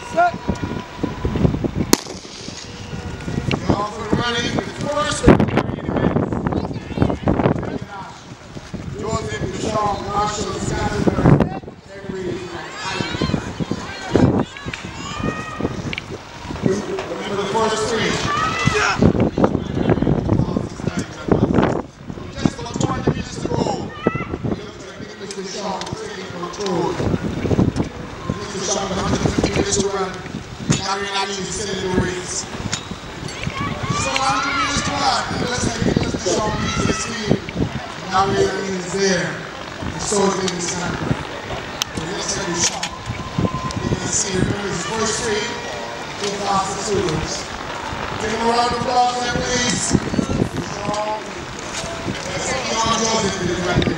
Set. You're off and running. The first Joseph, Deshaun, Marshall, Scotland, Henry, and Ali. Remember the first three. Just about 20 minutes to go. Mr. Deshaun taking control. Mr. Deshaun, 150 minutes to run. Gary and Ali is still in the race. So 100 minutes to run. Let's say Mr. Deshaun leads the team. Gary and Ali is there. And so is in the center. Let's say Deshaun. You can see, remember his first three. Two fast shooters. Give him a round of applause, please. Let's see how Joseph is right there.